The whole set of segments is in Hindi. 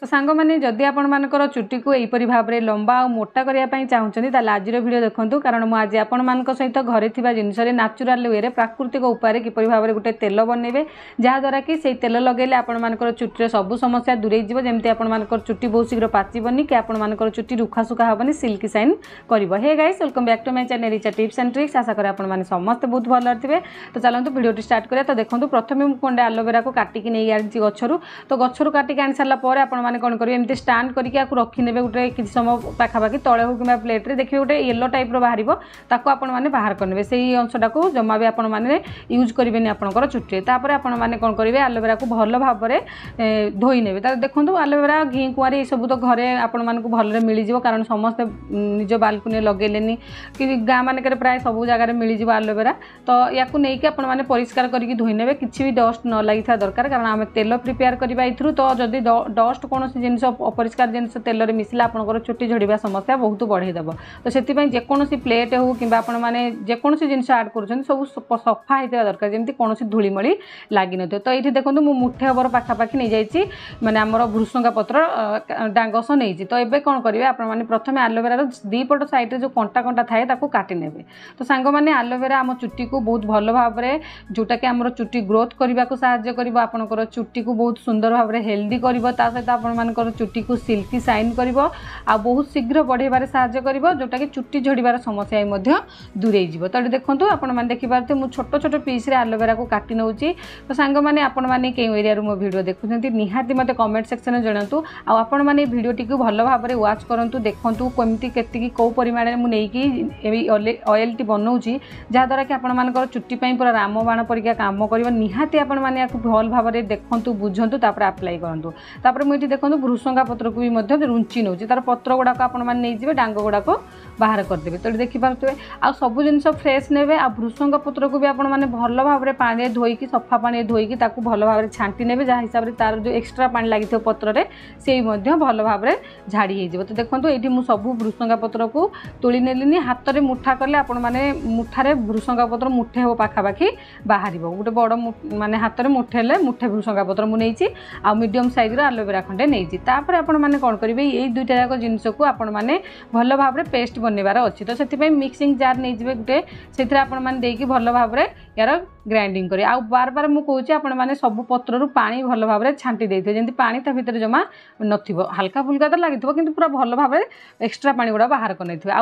तो सांग मैंने जदि आपर चुट्टी को यहीपरी भाव में लंबा और मोटा करने चाहते हैं आज भिड देखूँ कारण मुझे आपण सहित घरे जिनस नाचुराल वे प्राकृतिक उपाय किपर भाव में गोटे तेल बनइबे जहाद्वारा कि से तेल लगेले आपर चुट्टी सब समस्या दूरे जमी आपर चुट्टी बहुत शीघ्र पाचबनी कि आपर चुट्टी रुखासुखा हेनी सिल्की साइन कर। Hey guys welcome back to my channel Richa tips and tricks. आशा करें आपने समस्त बहुत भल थे। तो चलते भिडियो स्टार्ट करें। तो देखो प्रथम मुझे आलोवेरा को काटिक नहीं आनी गचरू तो गचरू काटिक आनी सारापर आप कौन करेंगे एमती स्टाण्ड करके रखिने गोटे किसी समय पाखापाखि तले हो कि प्लेट्रे देखिए गोटे येलो टाइप बाहर ताको आपने बाहर करने से अंशटा को जमा भी आपने यूज करेंगे आपंकर चुट्टी तापर आपने कौन करेंगे आलोवेरा को भल भाव में धोई ने देखो आलोवेरा घी कुआरी ये सब तो घरे आपण मानक भल मिल जाव कारण समस्ते निज बालकुनी लगेले कि गाँ मानक प्राय सब जगह मिल जाव आलोवेरा तो या नहीं परिष्कार करके धोई ने किसी भी डस्ट न लगी था दरकार कारण आम तेल प्रिपेयर करवा तो जदि डस्ट कौन जिन अपरिष्कार जिन तेल में मिसला आपंकर चुट्टी झड़वा समस्या बहुत बढ़ईदेव। तो से जेकोसी प्लेट हो कि जेकोसी जिन आड कर सब सफा होता दरकार जमी कौन धूलीमली लगी न तो ये देखो मुझे मुठे हबर पाखापाखि नहीं जाइए मैंने आमर भृसंगा पत्र डांगस नहीं तो ये कौन करेंगे आपने प्रथम आलोवेरा दीपट साइड जो कंटा कंटा थाए काटि ने। तो सांग मैंने आलोवेरा आम चुट्टी को बहुत भल भाव में जोटा कि आम चुट्टी ग्रोथ करने को साहाय्य कर आपंकर चुट्टी को बहुत सुंदर भाव में हेल्दी कर सहित आपर चुट्टी को सिल्की साइन कर बहुत शीघ्र बढ़ेबार साहाय्य कर जोटा कि चुट्टी झड़बार समस्या दूरे जीव। तो देखो आपने देखिपारे मुझे छोट छोट पीस आलोवेरा को काटि नौ। तो सांग मैंने आपने कई एरिया मो वीडियो देखुं निहाती मत कमेंट सेक्शन में जनातु आपण मैंने भिडियोटी को भल भाव में वाच करूँ देखूँ कमी के कौ परिमाण मुझे ऑयल टी बनाऊँगी जहाद्वारा कि आपर चुट्टी पूरा रामबाण परिका काम कर निहाती आपण मैंने भल भाव में देखूँ बुझंतु आप्लाय करूँ। तापर मुझे देखो भृसंगा पत्र को भी रुंची नौ तार पत्र गुड़ाक आपजे डांग गुड़ाक बाहर करदे। तो देखिपे आ सब जिन फ्रेश ने भृसंगा पत्र को भी आपने भल भाव में पानी धोईकी सफा पानी धोईकी भल भाव में छांटी ने जहाँ हिसाब से तार जो एक्सट्रा पानी लगी पत्र से भल भाव में झाड़ी हो। तो देखो ये मुझे सब भृसंगा पत्र को तोली नेली हाथ में मुठा कले आपने मुठारे भृसंगा पत्र मुठे हो पाखापाखि बाहर गोटे बड़ माने हाथ में मुठे मुठे भृसंगा पत्र मुझे आ मीडियम साइज आलोवेरा खंडे नहीं तापर आपने कौन करेंगे ये दुईटा जाक जिनस को आपने भल भाव में पेस्ट बनवार अच्छी। तो से मिक्सिंग जार नहीं जी गोटे से आपने भल भाव में यार ग्राइंडिंग करें आ बार बार मुझे कौचे आपने सब पत्रु पानी भल भाव में छांटी देते जमी पानी ता भीतर जमा नथिबो हल्का फुल्का तो लगी कि पूरा भल भाव में एक्सट्रा पानी गुड़ा बाहर कर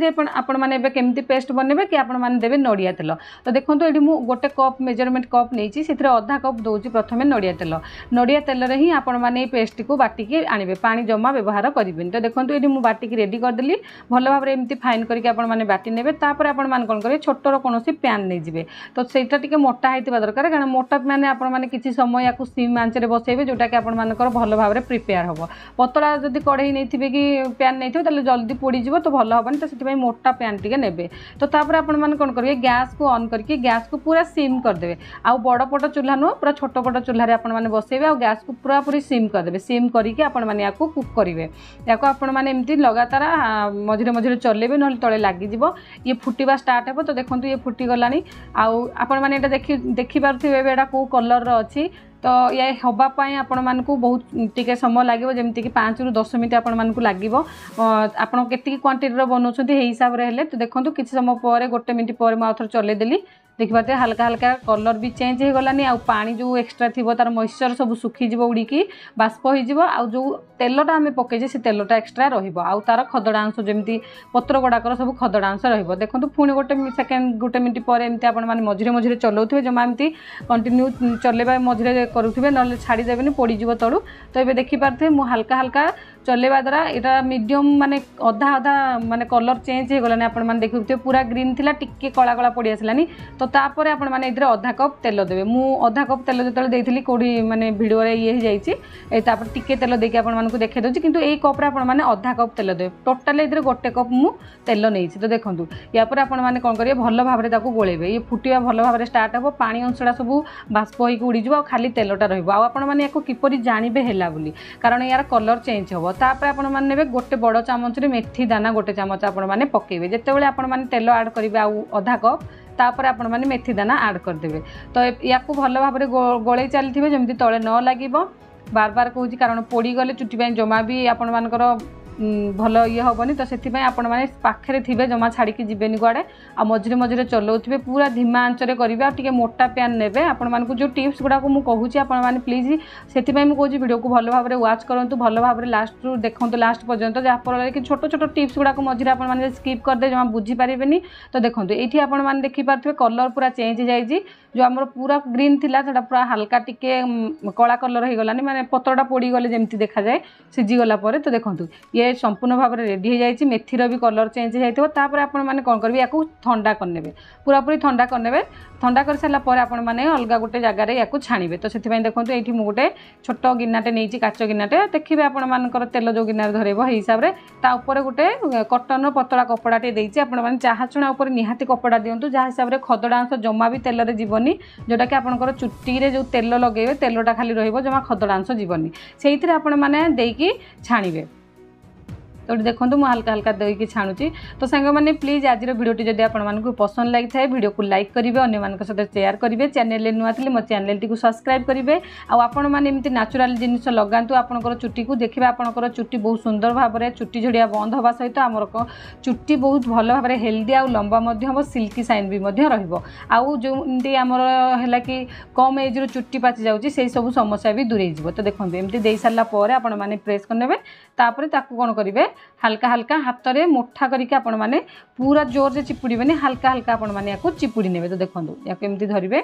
आपने केमती पेस्ट बनइबे कि आपने देवे नड़िया तेल। तो देखो ये गोटे कप मेजरमेंट कप नहीं से अधा कप दूसरी प्रथम नड़िया तेल ही आपने पेस्ट को बाटिकी आने पानी जमा व्यवहार करेंगे। तो देखो ये मुझे बाटिकी रेडी करदेली भल भाव में एमती फाइन करके आपने बाटी ने आपने कौन करेंगे छोटर कौन पैन नहीं जी तो सहीटा टी मोटा होता दरकार कारण मोटा मैंने आपने किसी समय या सीम आंचे बसइबे जोटा कि आपर भल भाव में प्रिपेयर हम पतला जब कड़े नहीं थे कि पैन नहीं थे जल्दी पोड़ीज तो भल हेनी तो से मोटा पैन टी ने। तो आपने कौन करेंगे गैस को ऑन करके गैस को पूरा सिम करदे आ बड़ पट चूल्हा नुह पूरा छोट पट चूल्हा आपने बसइबे आ गैस को पूरा पूरी सिम करदे सिम करके आपने कुक करेंगे या एमती लगातार मझे मझे चलेबे ना तले लगिज ये फुटवा स्टार्ट हे। तो देखो ये फुटीगला आपने देखिपे एटा कौ कलर अच्छी तो ये हाँपाई आपण मानक बहुत टिके समय लगे जमीक कि 5 ରୁ 10 मिनट आपण मानक लगे आप क्वांटिटी बनाऊँ हिसाब से हेल्ले। तो देखो किसी समय पर 1 मिनट पर मुझे चलेदेली देखिए हल्का हल्का कलर भी चेंज हो गलानी आ पानी जो एक्सट्रा थी तार मॉइस्चर सब सुखीज उड़ीकी बाष्प हो जो तेलटा आम पकईजे से तेलटा एक्सट्रा रार खदड़ा अंश जमी पत्र गुड़ाकर सब खदड़ा अंश देखो पुणी गोटे सेकेंड 1 मिनट पर एमती आपने मझे मझे चलाऊे जमा एमती कंटिन्यू चलेबा मझे करुवे ना छाड़देवे पोड़ीज तलू। तो ये देखिपे मुझे हल्का हल्का चलेवा द्वारा यहाँ मीडियम माने अधा अधा माने कलर चेंज हो गलानी आपने देखुए पूरा ग्रीन थिला टिके कला कला पड़ी आसलानी। तो तापर आपने अधा कप तेल देवे मु अधा कप तेल जो देती कौड़ी माने भिडियो ये जापर टिके तेल देके आपको देखे दूसरी किंतु यही कप्रे आपने अधा कप तेल देवे टोटाल ये गोटे कप मु तेल नहीं। तो देखो यापर आपने कौन करेंगे भल भाव में गोलेबे ये फुटिया भल भाव में स्टार्ट हे पानी अंशटा सब बाष्प होगी उड़ीज खाली तेलटा रही किपरि जानवे है बोली कारण यार कलर चेंज हम तापर आपने गोटे बड़ चामच मेथी दाना गोटे चामच आपने पकेबे जितेबाला आपने तेल आड करेंगे आधा कप तापर आपने मेथी दाना आड करदे। तो या भल भाव में गोले चली जमी तले न लगे बार बार कहूँ कारण पोड़ी गले चुट्टी जमा भी आपण मानकर भल ये हेनी तो से आपण मैंने पाखे थे जमा छाड़ी जीवेनि कुआड़े आ मझे मझे चलाउे पूरा धीमा आंचरे करेंगे आगे मोटा पैन ने आपण मानक जो टिप्स गुड़ाक मुझे आपने प्लीज से मुझे वीडियो को भल भाव में वाच करूँ भल भाव में लास्ट रू देखो लास्ट पर्यंत जहाँफल कि छोट छोट टिप्स गुड़ाक मझे आपने स्किप करदे जमा बुझीपारे तो देखो ये आपने देखिपे कलर पूरा चेंज हो जो आम पूरा ग्रीन थी पूरा हल्का टिके कला कलर हो गलानी माने पत्रटा पोड़ी गले जमी देखा जाए सीझीगला तो देखो ये संपूर्ण भाव में रेडी हो जाए मेथीर भी कलर चेंज होतापर आपण मैंने कौन करेंगे या ठंडा करने पूरा पूरी ठंडा करने ठंडा कर सारापर आपण मैंने अलग गोटे जगार या छाणीबे तो से देखो ये गोटे छोट गिनाटे नहीं काच गिनाटे देखिए आपण मानकर तेल जो गिनार धरब हिसाब से गोटे कटन पतला कपड़ाटे देती आपने चाहाचुणा उपर निहाती कपड़ा दिंतु जहाँ हिसाब से खदड़ा अंश जमा भी तेल जीवनी जोटा कि आपंकर चुट्टी जो तेल लगे तेलटा खाली रहा खदड़ा अंश जीवनी से आपण मैंने छाणीबे तो देखो मुझे हल्का हल्का देकी छाणुची तो सांग मैंने प्लीज आज भिडियोटी जब आपको पसंद लगी था भिडियो को लाइक करेंगे अन्य मान सहित शेयर करेंगे चैनल नुआ थी मो चैनल टी सब्सक्राइब करेंगे आपण मैंने एमती नेचुरल जिनिस लगातु आपंकर चुट्टी को देखिए आपंकर चुट्टी बहुत सुंदर भाव में चुट्टी झड़िया बंद होगा सहित आमर चुट्टी बहुत भल भाव में हेल्दी आ लंबा हम सिल्की साइन भी आउ जो आमर है कि कम एज रू चुट्टी पाची जाऊँगी से सब समस्या भी दूरे तो देखो एमती दे सारापर आपण मैंने प्रेस करने तापर ताकू कौन करेंगे हल्का हल्का हाथ में मोटा करके आपण मैंने पूरा जोर से चिपुड़े हल्का हल्का आपण मैंने या चिपुड़ी ने तो देखो या एमती धरवे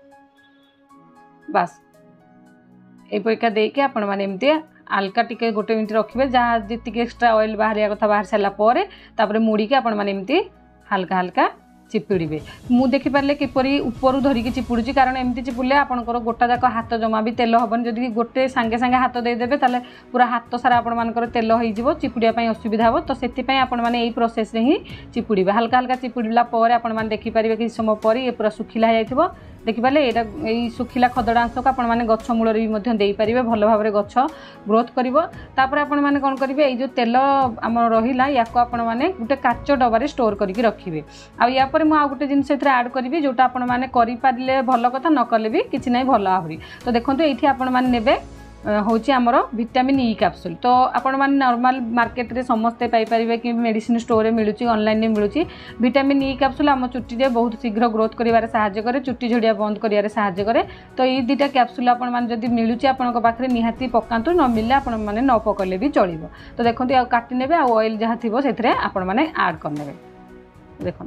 बास यहीपरिका देके आपण मैंने एमती हल्का टिके गोटे मिनट रखिए जहाँ जी एक्सट्रा ऑयल बाहर कथा बाहर सारापर मुड़ी के आपण मैंने एमती हल्का हल्का चिपुड़े मु देखिपारे किपरि ऊपर धरिकी चिपुड़ी कारण एमती चिपुड़े आपंकर गोटा जाक हाथ जमा भी तेल हेनी जदि गोटे सांगे सांगे हाथ देदेवे ताले पूरा हाथ सारा आपण मानकर तेल हो चिपुड़िया असुविधा हो तो से आपण मैंने यही प्रोसेस ही चिपुड़े हल्का हल्का चिपुड़ला आपण मैंने देखिपारे कि समय पर ये पूरा सुखिला हो देखिपारे यही सुखिला खदड़ा अंश को आपण मैंने गछ मूल भी देपारे भल भाव में गछ ग्रोथ कर आपण मैंने कौन करेंगे ये जो तेल आम रहा या आपण मैंने गोटे काच डबार स्टोर करके रखिए आ मुझे गोटे जिन आड करी जोटा आपण मैंने करें भल कथा न कले भी किसी ना भल आहरी तो देखो ये आपण मैंने ने हूँ आमर विटामिन ई कैप्सूल तो आपण मैंने नॉर्मल मार्केट रे समस्ते पाइपर कि मेडिसिन स्टोर मिलूँ ऑनलाइन मिलूँ विटामिन ई कैप्सूल आम चुट्टी बहुत शीघ्र ग्रोथ कर साहाय्य करे चुट्टी झड़िया बंद कर साहाय्य करे तो ये दुटा कैप्सूल आपण मैंने जब मिलूँ आपण पाखे निहाती पकातु न मिले आपण मैंने न पकड़े भी चलो तो देखते आ काटी ने ऑयल जहाँ थी से आपण मैंने आड करने देखो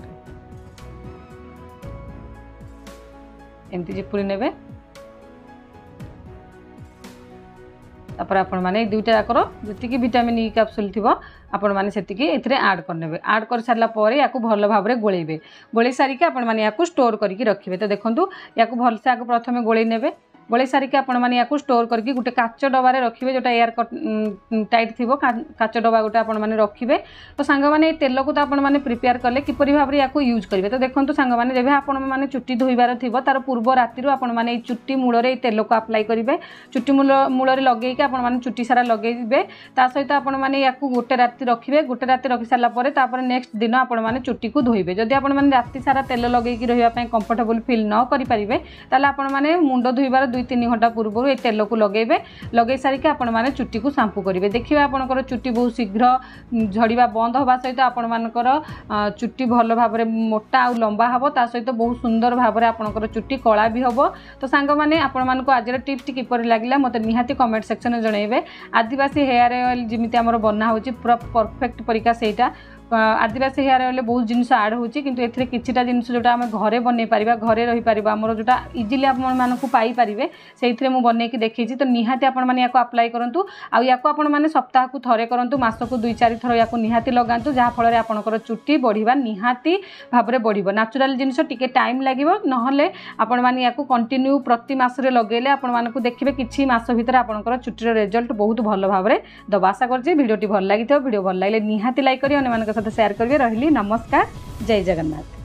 एमती चिपुड़ी ने तापर आपण मैंने दुईटा जाकर जी विटामिन ई कैप्सूल थी आपण मैंने से आड करने आड कर सारापर या भल भाव में गोलेबे गोले सारिके आपण मैंने या स्टोर करके रखिए तो देखो या भलसे आगे प्रथम गोले ने गोले सारिके आपण मैंने या स्टोर करके गोटे काच डबार रखिए जोटा एयर टाइट थी काच डबा गोटे आपण मैंने रखिए तो सांग मैंने तेल को तो आपण मैंने प्रिपेयर कले किपरि भाव में या यूज करेंगे तो देखो सांग मैंने जब आपण मैंने चुट्टी धोइबार थी तार पूर्व राति आपण मैंने चुट्टी मूल तेल को अप्लाई करेंगे चुट्टी मूल लगे आपण मैंने चुट्टी सारा लगे ता सहित आपण मैंने या गोटे राति रखिए गोटे राति रखी सारापर नेक्स्ट दिन आपण मैंने चुट्टी को धोइबे जदि आपण मैंने राति सारा तेल लगे रही कंफर्टेबल फिल न करेंगे ताले आपण मैंने मुंड धोइबार 2-3 घंटा पूर्व ये तेल को लगे सारिके आपण मैंने चुट्टी को शैम्पू करेंगे देखिए आपंकर चुट्टी बहुत शीघ्र झड़िया बंद होगा सहित आपण मानकर चुट्टी भल भाव में मोटा आ लंबा हम ता सहित बहुत सुंदर भाव में आपंकर चुट्टी कला भी हम तो सांग मैंने आपण मानक आज टिप्स किपर लगे मत निहाती कमेंट सेक्शन में जनइबे आदिवासी हेयर ऑयल जमी आम बना हो पूरा परफेक्ट परिका सेटा आदिवासी हेयर ऑयल बहुत जिनिस आड होची किंतु एथिरे किछिटा जिनिस जोटा आम घरे बनै पारिबा घरे रही पारिबा हमर जोटा इजीली आपण मानकु पाई पारिबे सेइथिरे मु बनै कि देखैछि तो निहाती आपण माने याको अप्लाई करंतु आ याको आपण माने सप्ताह को थरे करंतु मासको 2-4 थर याको निहाती लगांतु जहा फल रे आपनकर चुट्टी बढ़िबा निहाती भाबरे बढ़िबो नेचुरल जिनिस टिके टाइम लागिबो नहले आपण माने याको कंटिन्यू प्रति मास रे लगेले आपण मानकु देखिबे किछि मास भितर आपनकर चुट्टीर रिजल्ट बहुत भलो भाबरे दबा आशा करछि वीडियोटी भल लागिथो वीडियो भल लागले निहाती लाइक करियो अन्य मानक साथ शेयर करिवे रहिली नमस्कार जय जगन्नाथ।